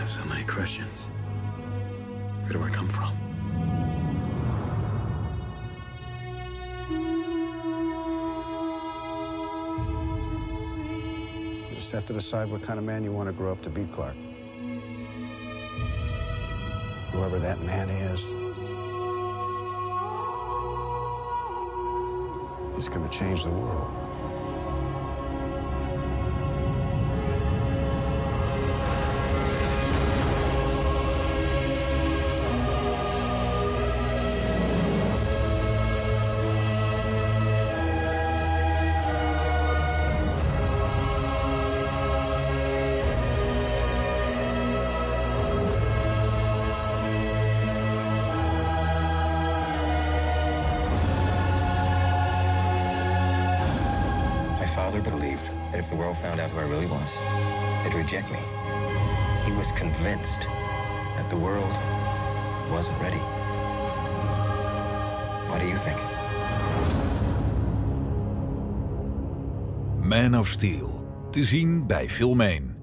have so many questions. Where do I come from? You just have to decide what kind of man you want to grow up to be, Clark. Whoever that man is, he's going to change the world. My father believed that if the world found out who I really was, they'd reject me. He was convinced that the world wasn't ready. What do you think? Man of Steel. Te zien bij Film 1.